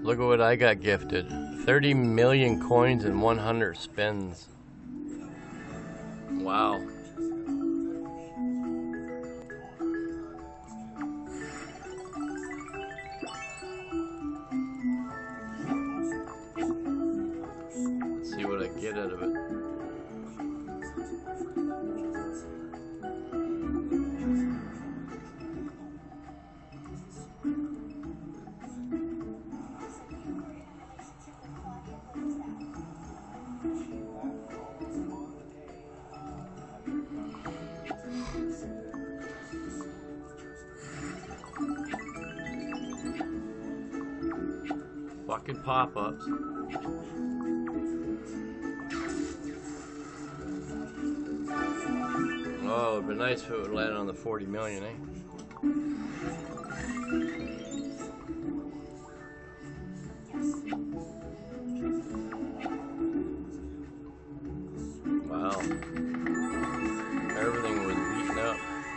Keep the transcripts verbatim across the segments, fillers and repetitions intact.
Look at what I got gifted. thirty million coins and one hundred spins. Wow. Let's see what I get out of it. Fucking pop-ups. Oh, it'd be nice if it would land on the forty million, eh? Wow. Everything was beaten up.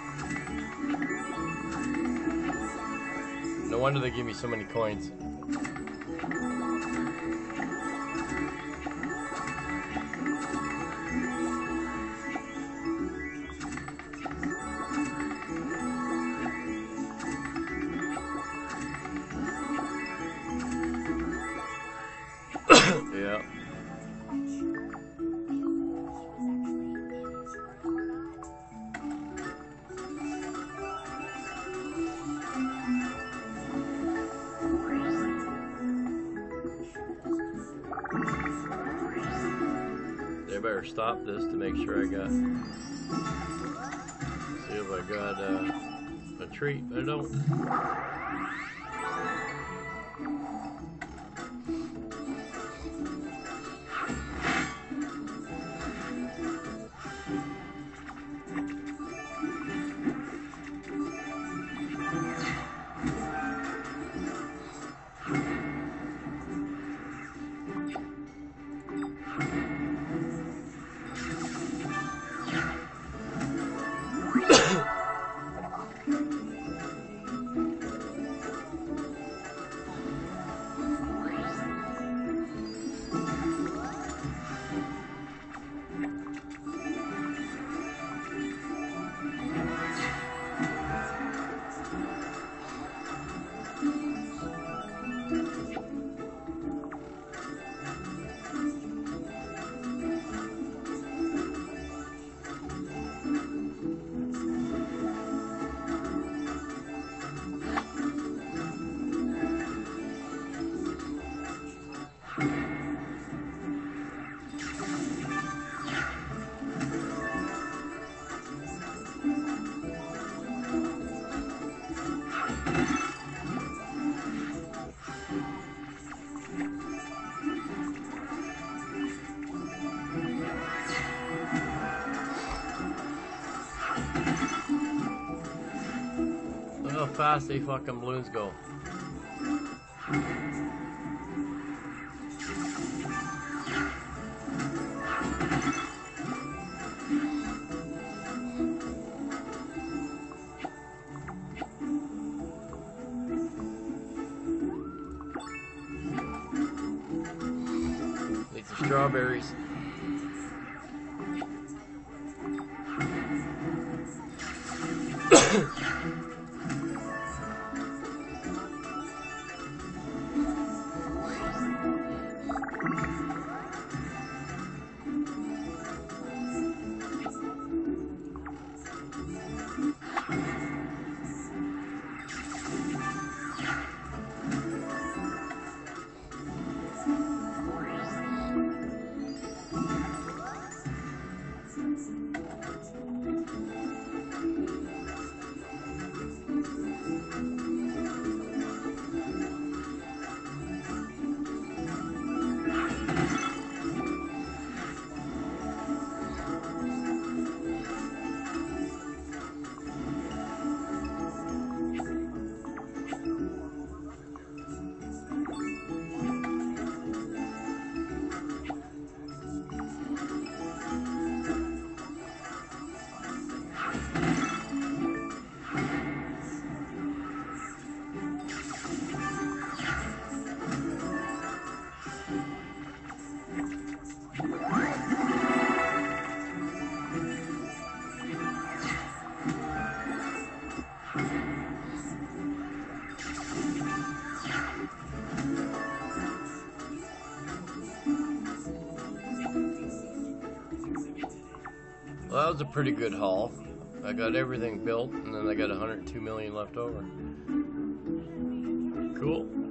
No wonder they give me so many coins. Yeah. They better stop this to make sure I got. See if I got uh, a treat. I don't. Look how fast they fucking balloons go. Need some strawberries. Well, that was a pretty good haul. I got everything built, and then I got one hundred two million left over. Cool.